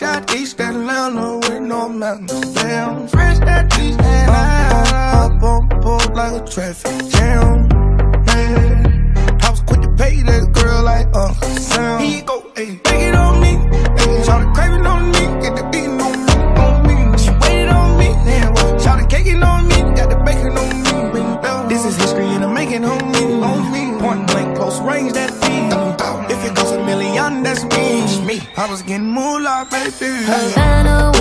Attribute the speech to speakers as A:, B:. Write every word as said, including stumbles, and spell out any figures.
A: out East Atlanta with no mountains. Damn, fresh out East Atlanta. Up on board like a traffic jam. Man, I was quick to pay that girl like Uncle Sam. Here you go, ayy, take it on me. Ayy, shout the craving on me, get the beating on me, on me. She waited on me, damn, well, shout the caking on me, got the bacon on me. This is history and I'm making on me, on me. Point blank, close range, that feed. If it goes a million, that's me. I was getting moolah, baby.
B: Havana,